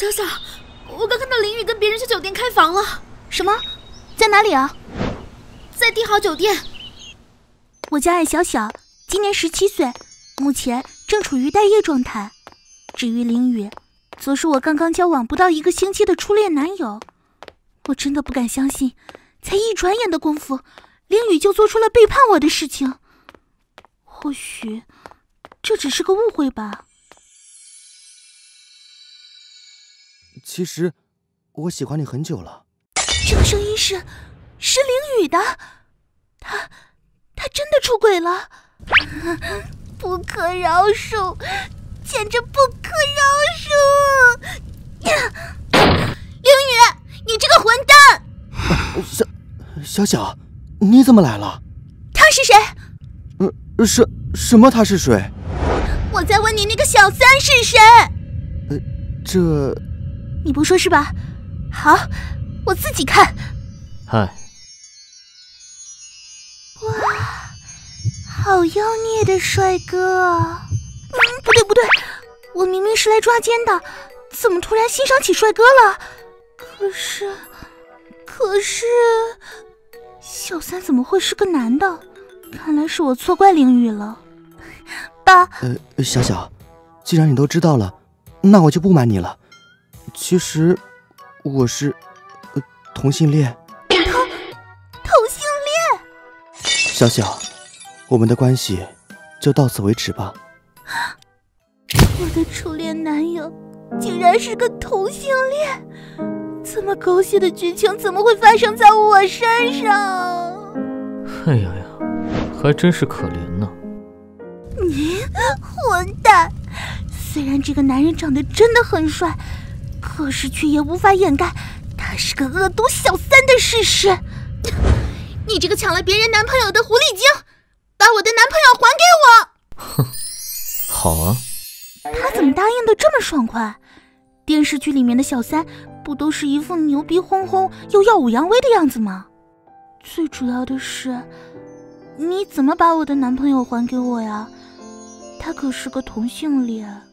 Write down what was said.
小小，我刚看到林雨跟别人去酒店开房了。 什么？在哪里啊？ 在帝豪酒店。 我叫艾小小，今年17岁，目前正处于待业状态。至于林雨，则是我刚刚交往不到1个星期的初恋男友。我真的不敢相信，才一转眼的功夫，林雨就做出了背叛我的事情。或许这只是个误会吧。 其实我喜欢你很久了。 这个声音是林雨的，他真的出轨了，不可饶恕，简直不可饶恕！林雨，你这个混蛋！ 小小，你怎么来了？ 他是谁？ 什么？他是谁？ 我在问你，那个小三是谁？ 这你不说是吧？好，我自己看。 嗨。 哇，好妖孽的帅哥！不对，我明明是来抓奸的，怎么突然欣赏起帅哥了？可是，小三怎么会是个男的？看来是我错怪林雨了。爸。 小小，既然你都知道了，那我就不瞒你了。其实，我是同性恋。 同性恋？ 小小，我们的关系就到此为止吧。 我的初恋男友竟然是个同性恋，这么狗血的剧情怎么会发生在我身上？ 哎呀呀，还真是可怜呢。 你混蛋！虽然这个男人长得真的很帅，可是却也无法掩盖他是个恶毒小三的事实。你这个抢了别人男朋友的狐狸精，把我的男朋友还给我！ 哼，好啊。 他怎么答应的这么爽快？电视剧里面的小三不都是一副牛逼哄哄又耀武扬威的样子吗？最主要的是，你怎么把我的男朋友还给我呀？他可是个同性恋。